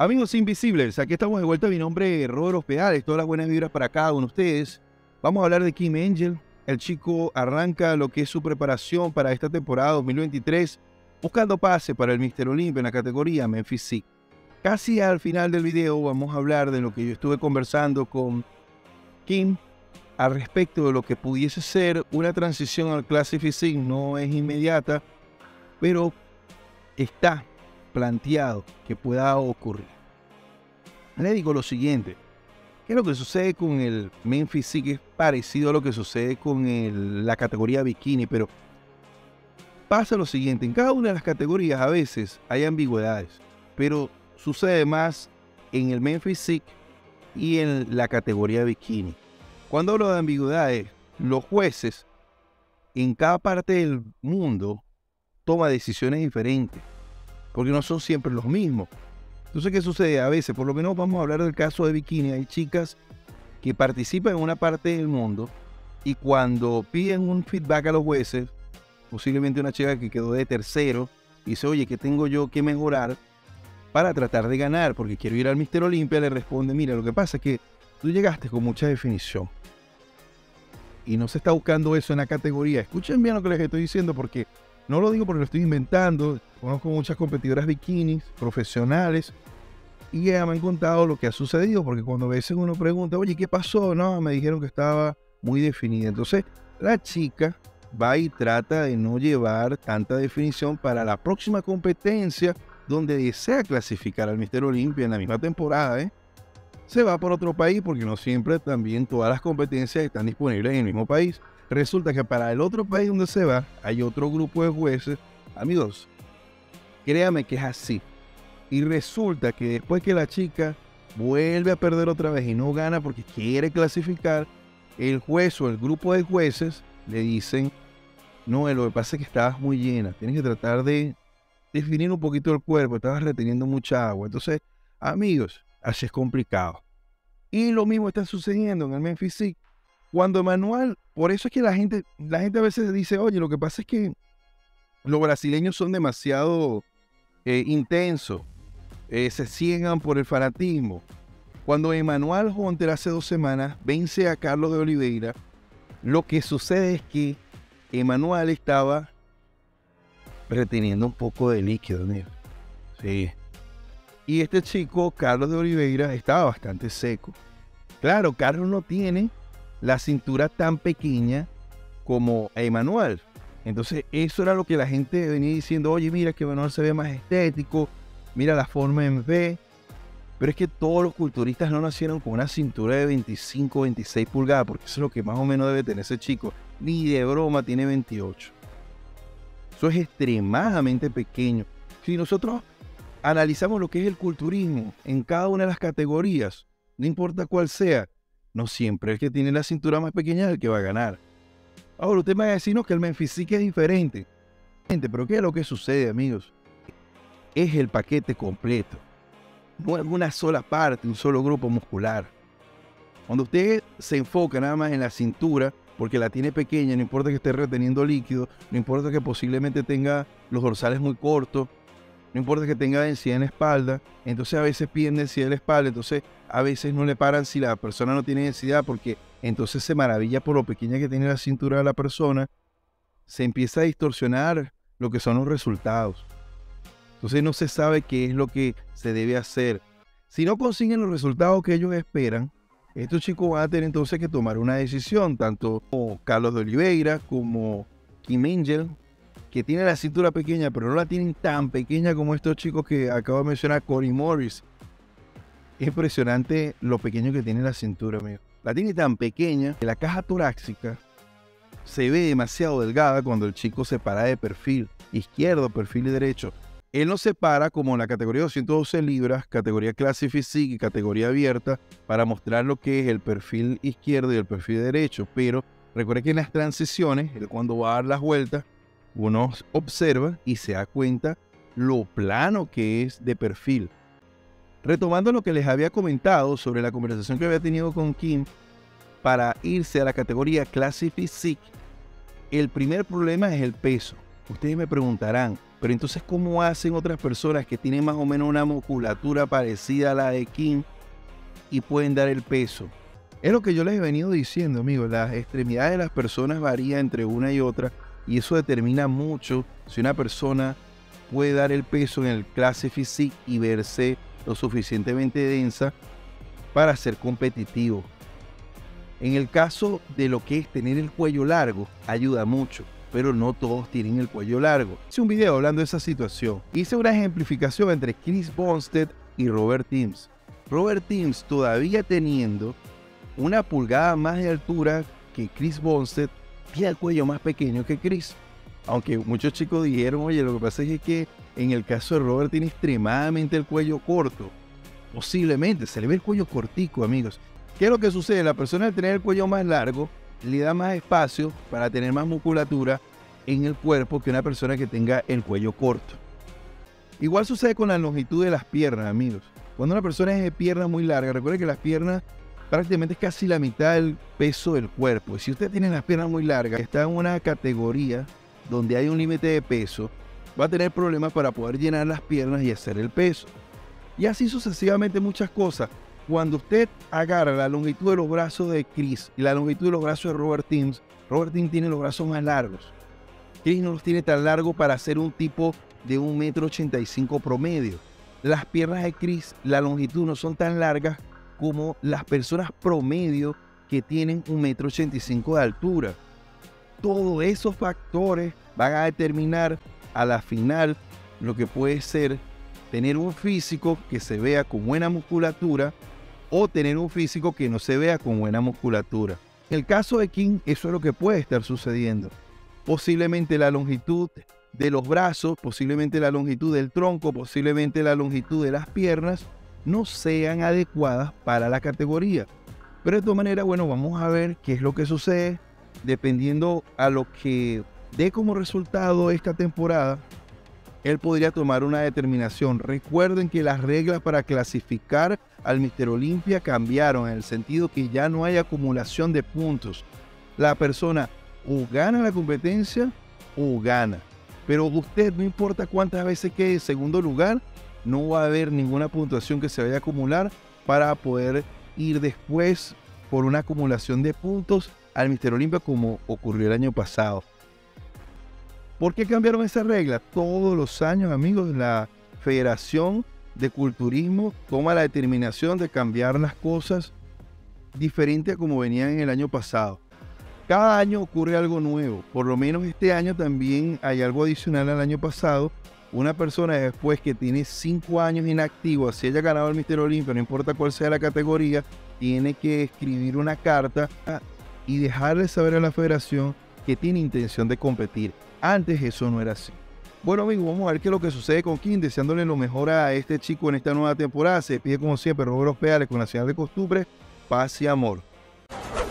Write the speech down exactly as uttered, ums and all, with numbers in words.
Amigos invisibles, aquí estamos de vuelta. Mi nombre es Robert Hospedales, todas las buenas vibras para cada uno de ustedes. Vamos a hablar de Kim Angel. El chico arranca lo que es su preparación para esta temporada dos mil veintitrés, buscando pase para el míster Olympia en la categoría Memphis Sick. Casi al final del video vamos a hablar de lo que yo estuve conversando con Kim al respecto de lo que pudiese ser una transición al Classic Physique. No es inmediata, pero está planteado que pueda ocurrir. Le digo lo siguiente: ¿qué es lo que sucede con el Memphis Sick? Es parecido a lo que sucede con el, la categoría bikini, pero pasa lo siguiente: en cada una de las categorías a veces hay ambigüedades, pero sucede más en el Memphis Sick y en la categoría bikini. Cuando hablo de ambigüedades, los jueces en cada parte del mundo toman decisiones diferentes, porque no son siempre los mismos. Entonces, ¿qué sucede? A veces, por lo menos vamos a hablar del caso de bikini, hay chicas que participan en una parte del mundo y cuando piden un feedback a los jueces, posiblemente una chica que quedó de tercero, dice: oye, ¿qué tengo yo que mejorar para tratar de ganar? Porque quiero ir al míster Olympia. Le responde: mira, lo que pasa es que tú llegaste con mucha definición y no se está buscando eso en la categoría. Escuchen bien lo que les estoy diciendo, porque no lo digo porque lo estoy inventando. Conozco muchas competidoras bikinis profesionales y ya me han contado lo que ha sucedido, porque cuando a veces uno pregunta: oye, ¿qué pasó? No, me dijeron que estaba muy definida. Entonces la chica va y trata de no llevar tanta definición para la próxima competencia donde desea clasificar al míster Olympia en la misma temporada, ¿eh? Se va por otro país, porque no siempre también todas las competencias están disponibles en el mismo país. Resulta que para el otro país donde se va hay otro grupo de jueces. Amigos, créame que es así. Y resulta que después que la chica vuelve a perder otra vez y no gana porque quiere clasificar, el juez o el grupo de jueces le dicen: no, lo que pasa es que estabas muy llena, tienes que tratar de definir un poquito el cuerpo, estabas reteniendo mucha agua. Entonces, amigos, así es complicado. Y lo mismo está sucediendo en el Memphis Sick. Cuando Emanuel, por eso es que la gente, la gente a veces dice: oye, lo que pasa es que los brasileños son demasiado eh, intensos, eh, se ciegan por el fanatismo. Cuando Emanuel Hunter hace dos semanas vence a Carlos de Oliveira, lo que sucede es que Emanuel estaba reteniendo un poco de líquido, amigo. Sí. Y este chico, Carlos de Oliveira, estaba bastante seco. Claro, Carlos no tiene la cintura tan pequeña como Emanuel. Entonces eso era lo que la gente venía diciendo: oye, mira que Emanuel se ve más estético, mira la forma en V. Pero es que todos los culturistas no nacieron con una cintura de veinticinco, veintiséis pulgadas, porque eso es lo que más o menos debe tener ese chico. Ni de broma tiene veintiocho. Eso es extremadamente pequeño. Si nosotros analizamos lo que es el culturismo en cada una de las categorías, no importa cuál sea, no siempre el que tiene la cintura más pequeña es el que va a ganar. Ahora usted me va a decirnos que el Memphis Sick es diferente. Pero ¿qué es lo que sucede, amigos? Es el paquete completo. No es una sola parte, un solo grupo muscular. Cuando usted se enfoca nada más en la cintura, porque la tiene pequeña, no importa que esté reteniendo líquido, no importa que posiblemente tenga los dorsales muy cortos, no importa que tenga densidad en la espalda, entonces a veces piden densidad en la espalda, entonces a veces no le paran si la persona no tiene densidad, porque entonces se maravilla por lo pequeña que tiene la cintura de la persona, se empieza a distorsionar lo que son los resultados. Entonces no se sabe qué es lo que se debe hacer. Si no consiguen los resultados que ellos esperan, estos chicos van a tener entonces que tomar una decisión, tanto como Carlos de Oliveira como Kim Angel, que tiene la cintura pequeña, pero no la tienen tan pequeña como estos chicos que acabo de mencionar, Corey Morris. Es impresionante lo pequeño que tiene la cintura, amigo. La tiene tan pequeña que la caja torácica se ve demasiado delgada cuando el chico se para de perfil izquierdo, perfil derecho. Él no se para como en la categoría doscientas doce libras, categoría Classic Physique y categoría abierta, para mostrar lo que es el perfil izquierdo y el perfil derecho. Pero recuerde que en las transiciones, él cuando va a dar las vueltas, uno observa y se da cuenta lo plano que es de perfil. Retomando lo que les había comentado sobre la conversación que había tenido con Kim para irse a la categoría Classic Physique, el primer problema es el peso. Ustedes me preguntarán: Pero entonces, ¿cómo hacen otras personas que tienen más o menos una musculatura parecida a la de Kim y pueden dar el peso? Es lo que yo les he venido diciendo, amigos. Las extremidades de las personas varían entre una y otra y eso determina mucho si una persona puede dar el peso en el clase physique y verse lo suficientemente densa para ser competitivo. En el caso de lo que es tener el cuello largo, ayuda mucho, pero no todos tienen el cuello largo. Hice un video hablando de esa situación. Hice una ejemplificación entre Chris Bumstead y Robert Timms. Robert Timms, todavía teniendo una pulgada más de altura que Chris Bumstead, tiene el cuello más pequeño que Chris. Aunque muchos chicos dijeron, oye, lo que pasa es que en el caso de Robert tiene extremadamente el cuello corto. Posiblemente, se le ve el cuello cortico, amigos. ¿Qué es lo que sucede? La persona al tener el cuello más largo le da más espacio para tener más musculatura en el cuerpo que una persona que tenga el cuello corto. Igual sucede con la longitud de las piernas, amigos. Cuando una persona es de piernas muy largas, recuerden que las piernas prácticamente es casi la mitad del peso del cuerpo. Y si usted tiene las piernas muy largas, está en una categoría donde hay un límite de peso, va a tener problemas para poder llenar las piernas y hacer el peso. Y así sucesivamente muchas cosas. Cuando usted agarra la longitud de los brazos de Chris y la longitud de los brazos de Robert Timms, Robert Timms tiene los brazos más largos. Chris no los tiene tan largos para ser un tipo de un metro ochenta y cinco promedio. Las piernas de Chris, la longitud no son tan largas como las personas promedio que tienen un metro ochenta y cinco de altura. Todos esos factores van a determinar a la final lo que puede ser tener un físico que se vea con buena musculatura o tener un físico que no se vea con buena musculatura. En el caso de Kim, eso es lo que puede estar sucediendo. Posiblemente la longitud de los brazos, posiblemente la longitud del tronco, posiblemente la longitud de las piernas no sean adecuadas para la categoría. Pero de todas maneras, bueno, vamos a ver qué es lo que sucede dependiendo a lo que dé como resultado esta temporada. Él podría tomar una determinación. Recuerden que las reglas para clasificar al míster Olympia cambiaron en el sentido que ya no hay acumulación de puntos. La persona o gana la competencia o gana. Pero usted, no importa cuántas veces quede en segundo lugar, no va a haber ninguna puntuación que se vaya a acumular para poder ir después por una acumulación de puntos al míster Olympia como ocurrió el año pasado. ¿Por qué cambiaron esa regla? Todos los años, amigos, la Federación de Culturismo toma la determinación de cambiar las cosas diferente a como venían en el año pasado. Cada año ocurre algo nuevo. Por lo menos este año también hay algo adicional al año pasado. Una persona después que tiene cinco años inactivo, si haya ganado el míster Olympia, no importa cuál sea la categoría, tiene que escribir una carta y dejarle saber a la federación que tiene intención de competir. Antes eso no era así. Bueno, amigos, vamos a ver qué es lo que sucede con Kim, deseándole lo mejor a este chico en esta nueva temporada. Se despide como siempre Robert Ospedales con la señal de costumbre, paz y amor.